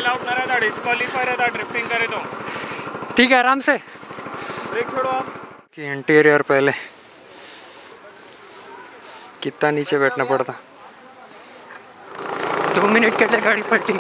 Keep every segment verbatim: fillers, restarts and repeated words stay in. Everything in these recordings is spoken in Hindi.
अलाउड ना रहता, डिस्क्वालीफाई रहता ड्रिफ्टिंग करे तो। ठीक है, आराम से ब्रेक छोड़ो आप। कि इंटीरियर पहले कितना नीचे बैठना पड़ता। दो मिनट के लिए गाड़ी पलटी।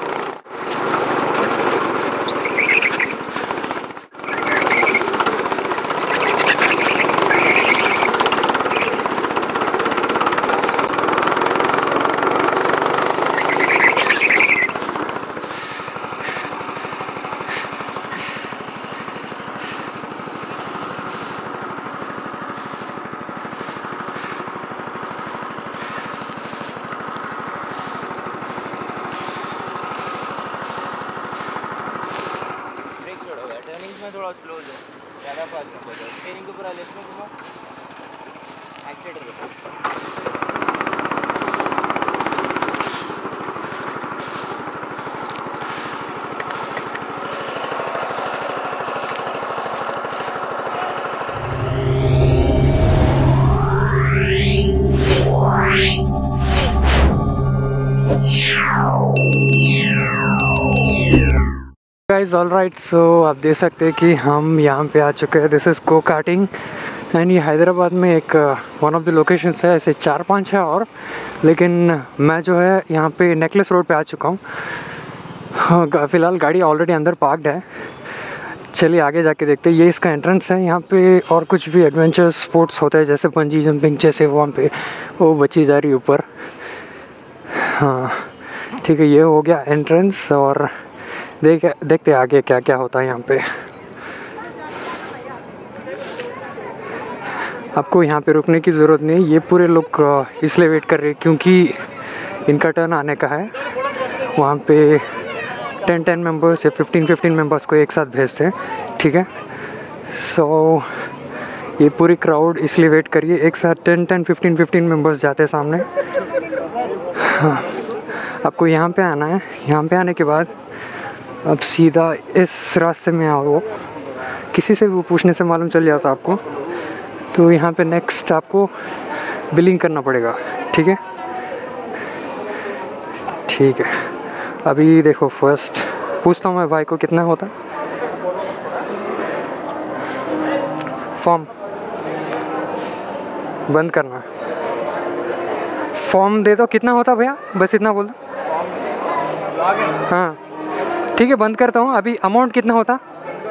थोड़ा स्लो हो जाए, ज़्यादा फास्ट हो जाए। स्टीयरिंग को पूरा लेफ्ट में घुमाओ, एक्सीलेटर दो। गाइज ऑल राइट, सो आप देख सकते हैं कि हम यहाँ पे आ चुके हैं। This is go karting and ये हैदराबाद में एक वन ऑफ द लोकेशंस है। ऐसे चार पांच है और, लेकिन मैं जो है यहाँ पे नेकलेस रोड पे आ चुका हूँ। फ़िलहाल गाड़ी ऑलरेडी अंदर पार्क्ड है। चलिए आगे जाके देखते हैं। ये इसका एंट्रेंस है। यहाँ पे और कुछ भी एडवेंचर स्पोर्ट्स होते हैं, जैसे पंजी जंपिंग, जैसे वहाँ पे वो बची जा रही ऊपर। हाँ ठीक है, ये हो गया एंट्रेंस और देख देखते आगे क्या क्या होता है यहाँ पे। आपको यहाँ पे रुकने की ज़रूरत नहीं, ये पूरे लोग इसलिए वेट कर रहे हैं क्योंकि इनका टर्न आने का है। वहाँ पे टेन टेन मेंबर्स या फिफ्टीन फिफ्टीन मेंबर्स को एक साथ भेजते हैं, ठीक है। सो so, ये पूरी क्राउड इसलिए वेट करिए, एक साथ ten ten fifteen fifteen members जाते हैं सामने। हाँ, आपको यहाँ पे आना है। यहाँ पे आने के बाद अब सीधा इस रास्ते में आओ। वो किसी से भी पूछने से मालूम चल जाता आपको। तो यहाँ पे नेक्स्ट आपको बिलिंग करना पड़ेगा, ठीक है ठीक है। अभी देखो, फर्स्ट पूछता हूँ मैं भाई को कितना होता। फॉर्म बंद करना, फॉर्म दे दो। कितना होता भैया, बस इतना बोल दो। हाँ ठीक है, बंद करता हूँ। अभी अमाउंट कितना होता?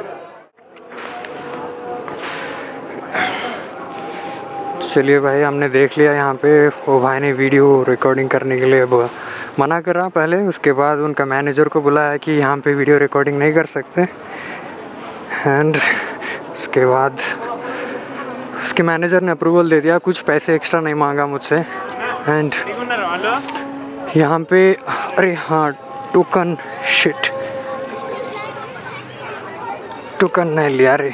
चलिए भाई, हमने देख लिया यहाँ पे। वो भाई ने वीडियो रिकॉर्डिंग करने के लिए मना कर रहा पहले, उसके बाद उनका मैनेजर को बुलाया कि यहाँ पे वीडियो रिकॉर्डिंग नहीं कर सकते। एंड उसके बाद उसके मैनेजर ने अप्रूवल दे दिया, कुछ पैसे एक्स्ट्रा नहीं मांगा मुझसे। एंड यहाँ पे, अरे हाँ, टोकन शिट, टोकन नहीं लिया रे।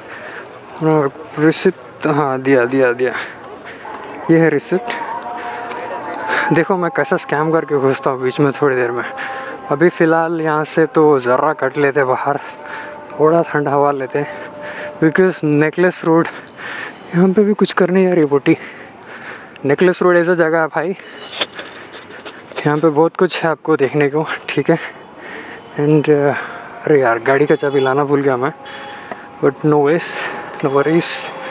रिसिप्ट, हाँ दिया दिया दिया ये है रिसिप्ट। देखो मैं कैसा स्कैम करके घुसता हूँ बीच में थोड़ी देर में। अभी फ़िलहाल यहाँ से तो ज़रा कट लेते बाहर, थोड़ा ठंडा हवा लेते, बिकॉज नेकलेस रोड यहाँ पे भी कुछ करने आ रही बोटी। नेकलेस रोड ऐसा जगह है भाई, यहाँ पे बहुत कुछ है आपको देखने को, ठीक है। एंड अरे यार, गाड़ी का चाबी लाना भूल गया मैं, but no ways, no worries.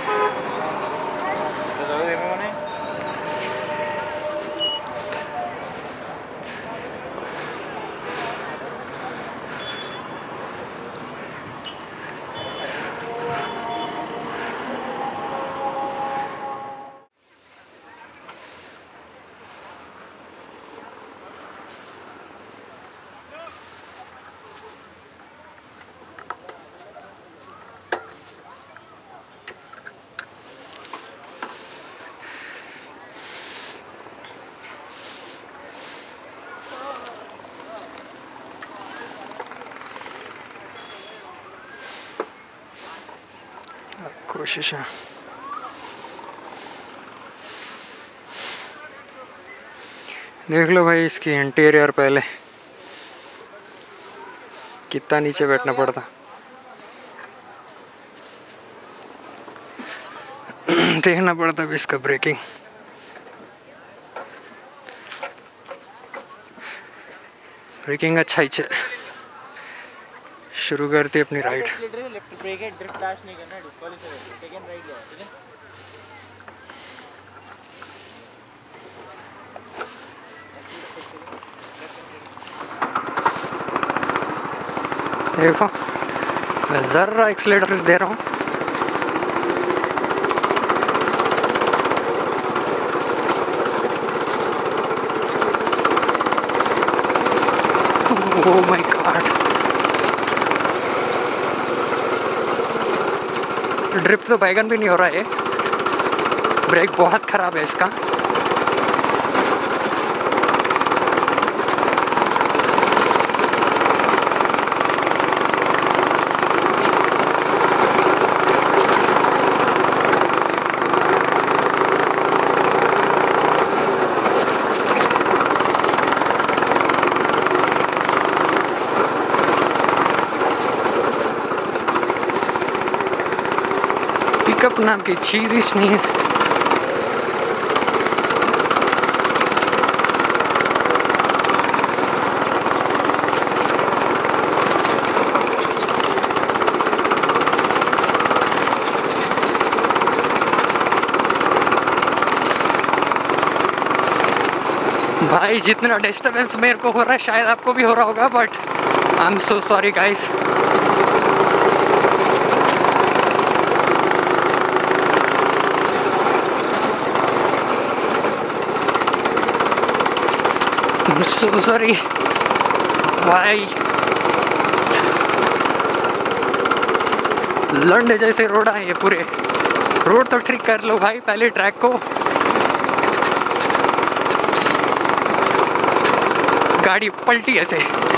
कोशिश है। देख लो भाई इसकी इंटीरियर पहले, कितना नीचे बैठना पड़ता। देखना पड़ता भी इसका ब्रेकिंग। ब्रेकिंग अच्छा ही है। शुरू करते अपनी राइड। एक्सीलेटर लेफ्ट ब्रेक है, ड्रिफ्ट डैश नहीं करना, डिस्क्वालीफाई है। सेकंड राइट जाओ, ठीक है। देखो मैं ज़रा एक्सीलेटर दे रहा हूँ। ओह माय गॉड, ड्रिफ्ट तो बैगन भी नहीं हो रहा है, ब्रेक बहुत ख़राब है इसका। पिकअप नाम की चीज़ ही नहीं है। भाई जितना डिस्टर्बेंस मेरे को हो रहा है शायद आपको भी हो रहा होगा, but I am so sorry guys. So sorry भाई, लंड जैसे रोड आए ये पूरे। रोड तो ठीक कर लो भाई पहले ट्रैक को। गाड़ी पलटी ऐसे।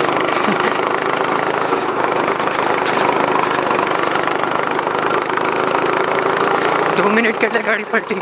दो मिनट के लिए गाड़ी पलटी।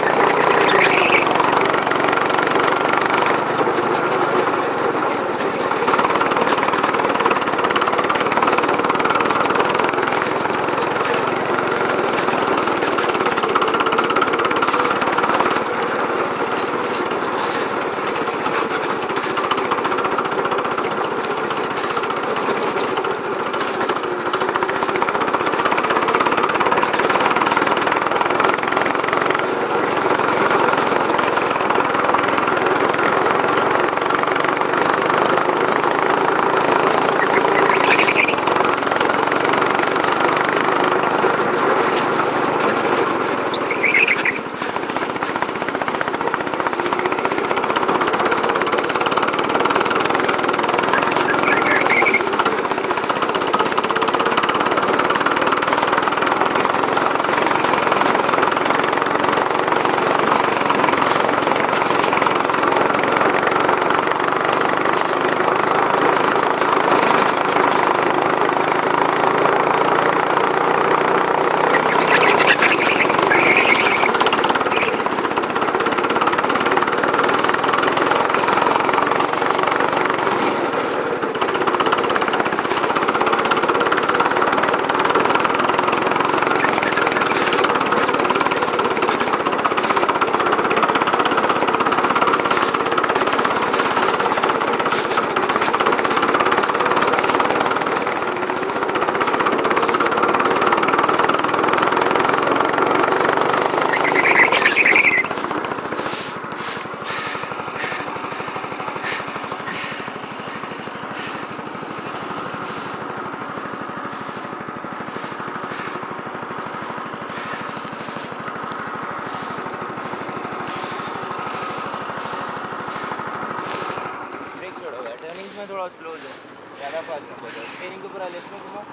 थोड़ा स्लो हो जाए, ज़्यादा फास्ट मत हो जाए। स्टीयरिंग के ऊपर लेफ्ट में घुमाओ,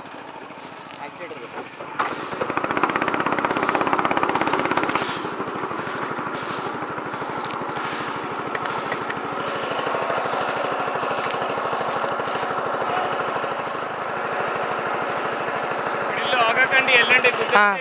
एक्सीलेटर दबाओ। हाँ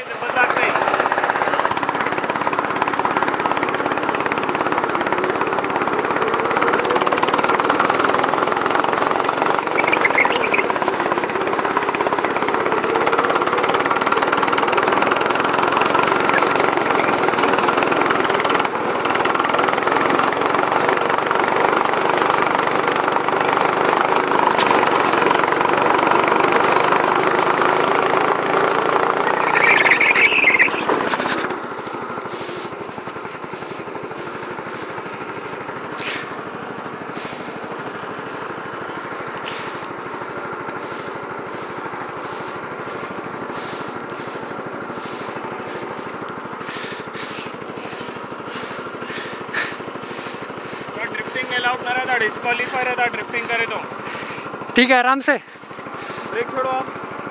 डिस्क्वालीफाई रहता ड्रिफ्टिंग करे तो। ठीक है, आराम से। ब्रेक छोड़ो आप।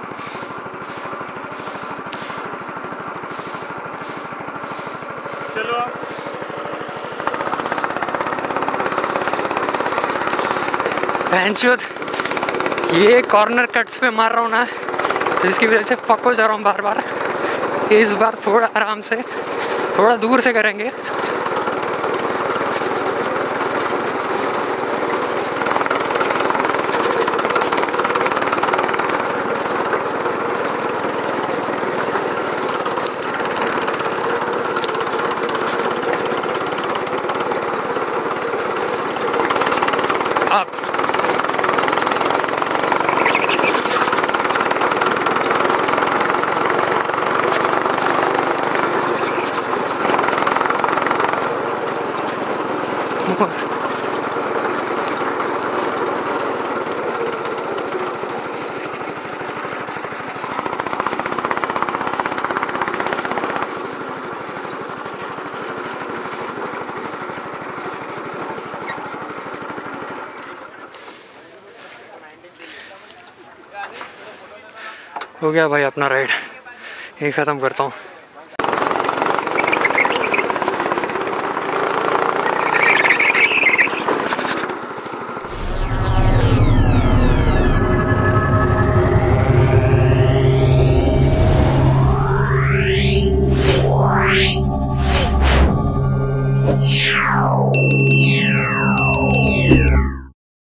चलो आप। बहनचोद, ये कॉर्नर कट्स पे मार रहा हूँ ना, तो इसकी वजह से फक हो जा रहा हूँ बार बार। इस बार थोड़ा आराम से, थोड़ा दूर से करेंगे। आप हो गया भाई अपना राइड, यही ख़त्म करता हूँ। Yeah.